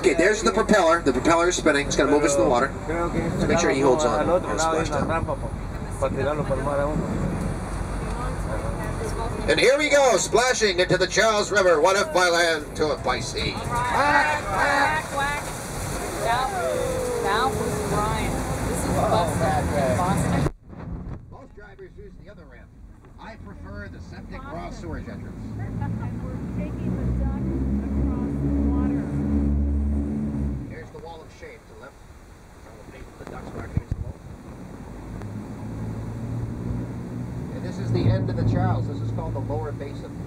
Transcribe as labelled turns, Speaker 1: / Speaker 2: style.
Speaker 1: Okay, there's the propeller. The propeller is spinning. It's going to move us in the water. So make sure he holds on. And here we go, splashing into the Charles River. What if by land to it by sea?
Speaker 2: Whack, whack, whack. Now who's Brian? This is the bus stop in Boston.
Speaker 1: Most drivers use the other ramp. I prefer the septic raw sewage entrance.
Speaker 3: And we're taking the duct across the water.
Speaker 1: Here's the wall of shade to the left. The ducts back against the wall. And this is the end of the Charles. This is called the lower basin.